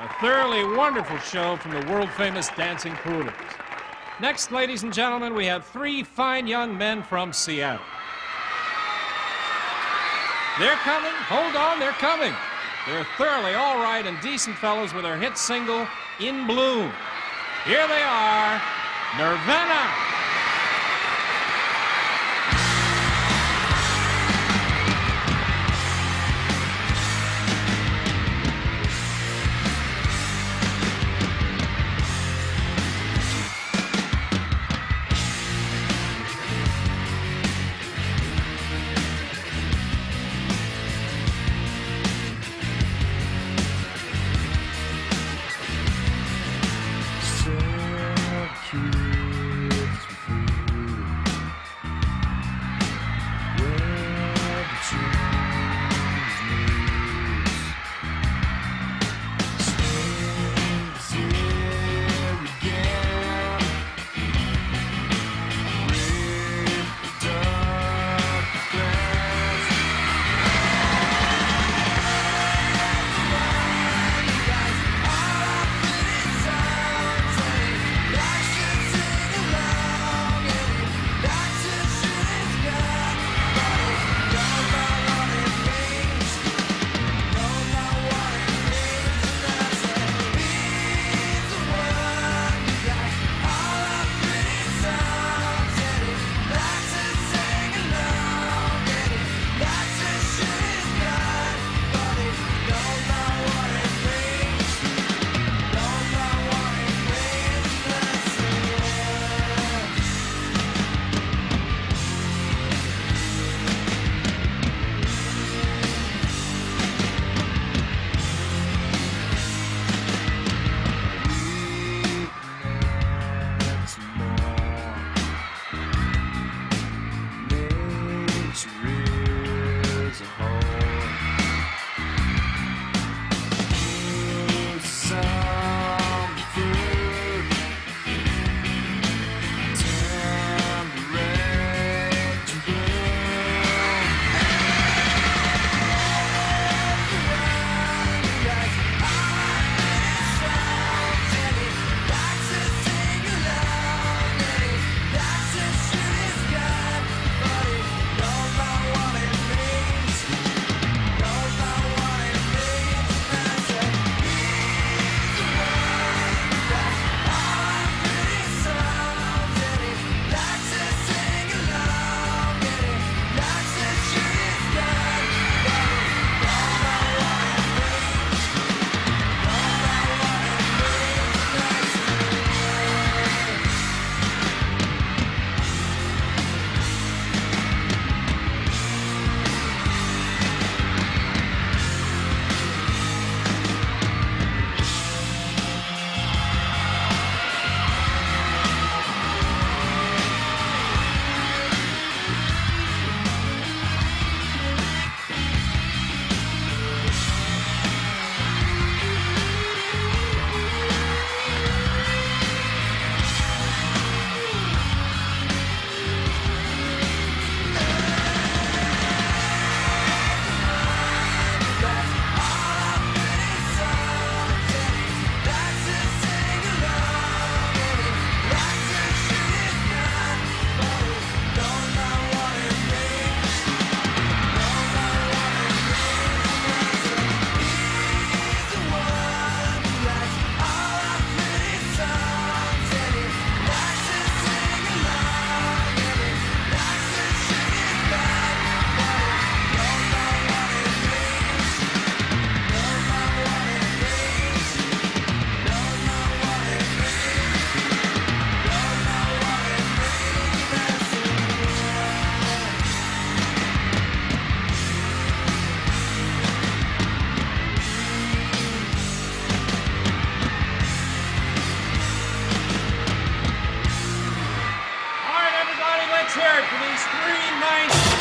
A thoroughly wonderful show from the world-famous Dancing Poodles. Next, ladies and gentlemen, we have three fine young men from Seattle. They're coming. Hold on, they're coming. They're thoroughly all right and decent fellows with their hit single, In Bloom. Here they are, Nirvana.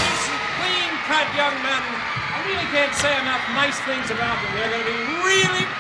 Young men, I really can't say enough nice things about them. They're going to be really